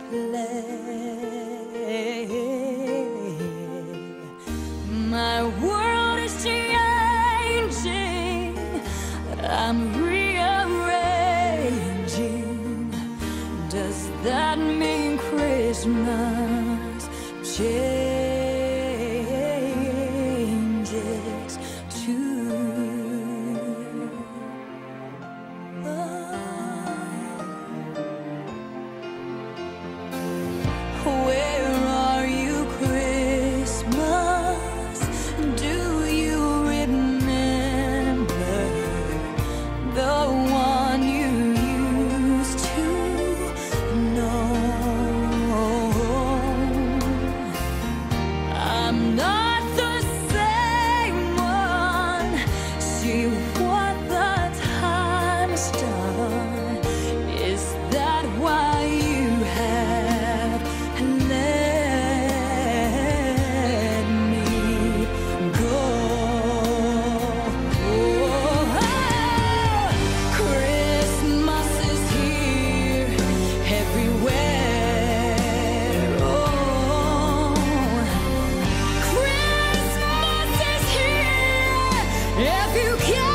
My world is changing, I'm rearranging. Does that mean Christmas changes too? Where are you, Christmas? Do you remember the one you used to know? I'm not the same one. See what the time's done. Is that why you have let me go? Christmas is here everywhere. Oh, Christmas is here if you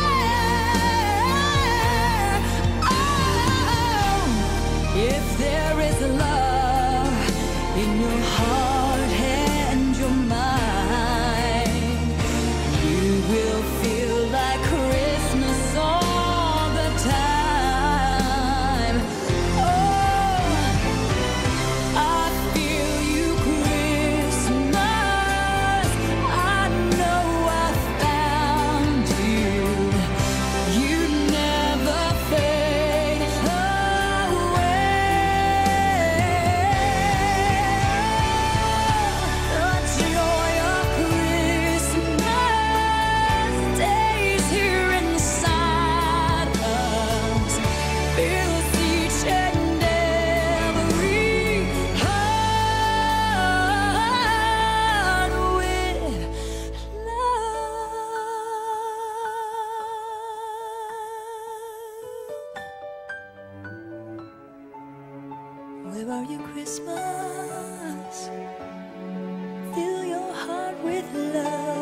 care. Oh, if there is love in your heart and your mind, you will feel like Christmas all the time. Oh, I feel you, Christmas. I know I found you. You never fade away. The joy of Christmas stays here inside us, fills each and every heart with love. Where are you, Christmas? Fill your heart with love.